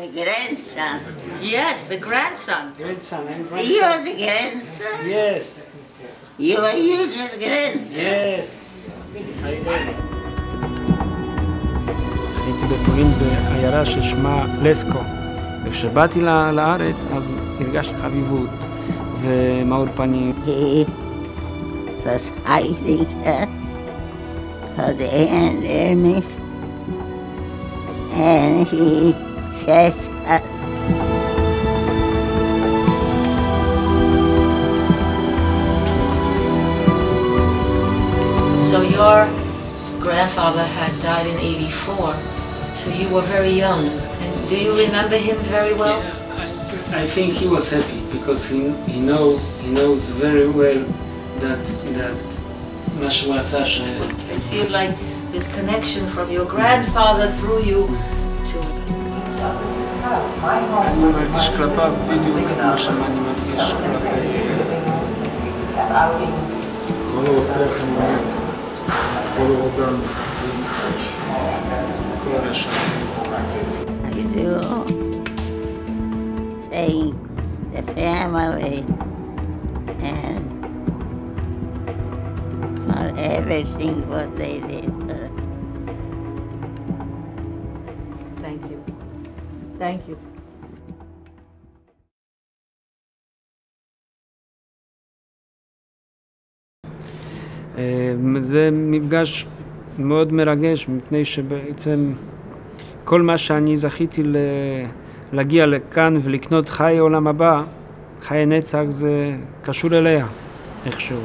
The grandson. Yes, the grandson. Grandson, I'm You grandson. are the grandson? Yes, You are Yuji's grandson? yes. הייתי בפולין בעיירה ששמה לסקו, וכשבאתי לארץ אז הרגשתי חביבות ומאור פנים. He was hiding for the enemies, and he fed us. So your grandfather had died in '84, so you were very young. And do you remember him very well? I think he was happy because he knows very well that מה שהוא עשה ש... I feel like this connection from your grandfather through you to... אני מרגיש כלפיו בדיוק את מה שאני מרגיש כלפי... כל הרוצח אמונה, כל הרודן. כל הרשע. I do thank the family and for everything what they did for us. Thank you. Thank you. זה מפגש מאוד מרגש, מפני שבעצם כל מה שאני זכיתי להגיע לכאן ולקנות חיי עולם הבא, חיי נצח, זה קשור אליה, איכשהו.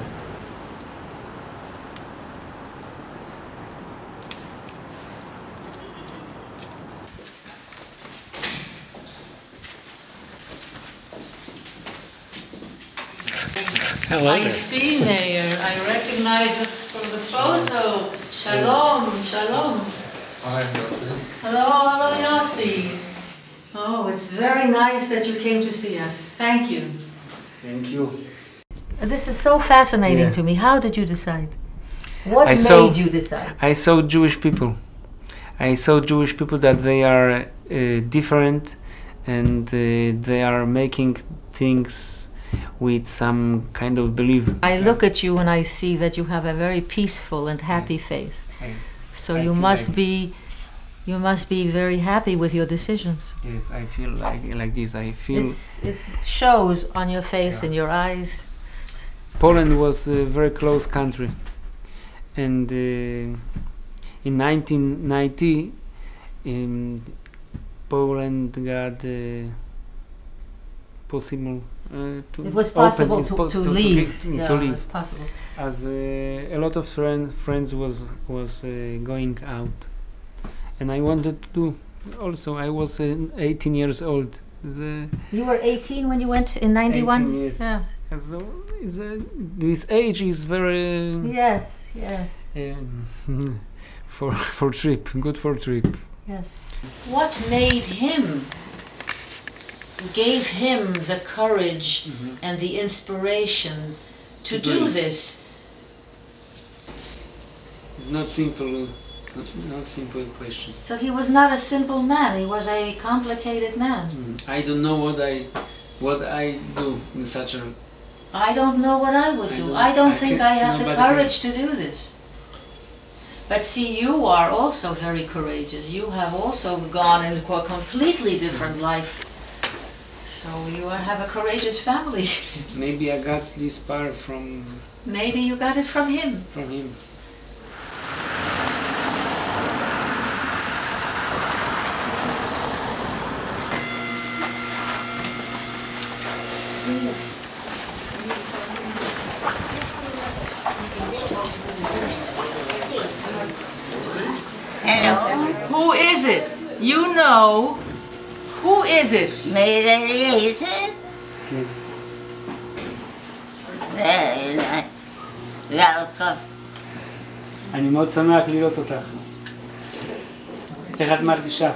Hello. I see, Mayor. I recognize it from the photo. Shalom, shalom. Hi, Yossi. Hello, hello, Yossi. Oh, it's very nice that you came to see us. Thank you. Thank you. This is so fascinating Yeah. to me. How did you decide? What I made saw- you decide? I saw Jewish people. I saw Jewish people that they are different and they are making things with some kind of belief. I look at you and I see that you have a very peaceful and happy face. So I you feel must be very happy with your decisions. Yes, I feel like this. I feel It shows on your face and your eyes. Poland was a very close country, and in 1990, Poland got possible to It was open, possible it's to leave. to Yeah, leave. it's possible. As a lot of friends was going out, and I wanted to do. Also, I was 18 years old. You were 18 when you went in '91? 18 years. Yeah. So this age is very Yes, yes, for trip, good for trip. yes. What made him, gave him the courage and the inspiration to To do do it. this? It's not simple. It's not simple question. So he was not a simple man, he was a complicated man. I don't know what I do in such a. I don't know what I would I do. don't- I don't I think can- I have the nobody courage to do this. But see, you are also very courageous. You have also gone into a completely different life. So you have a courageous family. Maybe I got this power from Maybe you got it from him. him. Hello, Who is it? You know. Who is it? Mary Eliezer? Very nice. Welcome. אני מאוד שמח לראות אותך. איך את מרגישה?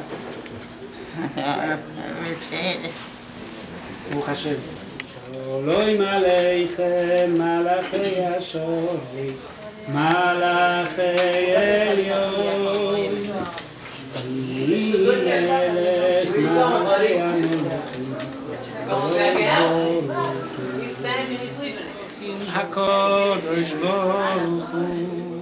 בסדר. ברוך השם. שלום עליכם מלאכי השורש, מלאכי עליון. מלך מלכי הקודש ברוך הוא.